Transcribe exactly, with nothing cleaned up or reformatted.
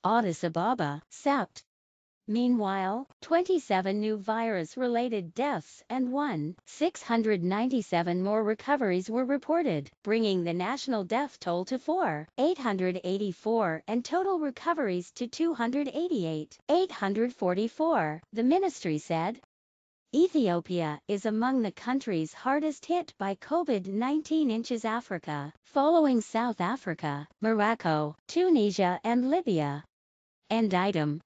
Addis Ababa, Sept. Meanwhile, twenty-seven new virus-related deaths and one thousand six hundred ninety-seven more recoveries were reported, bringing the national death toll to four thousand eight hundred eighty-four and total recoveries to two hundred eighty-eight thousand eight hundred forty-four, the ministry said. Ethiopia is among the countries hardest hit by COVID nineteen in Africa, following South Africa, Morocco, Tunisia and Libya. Enditem,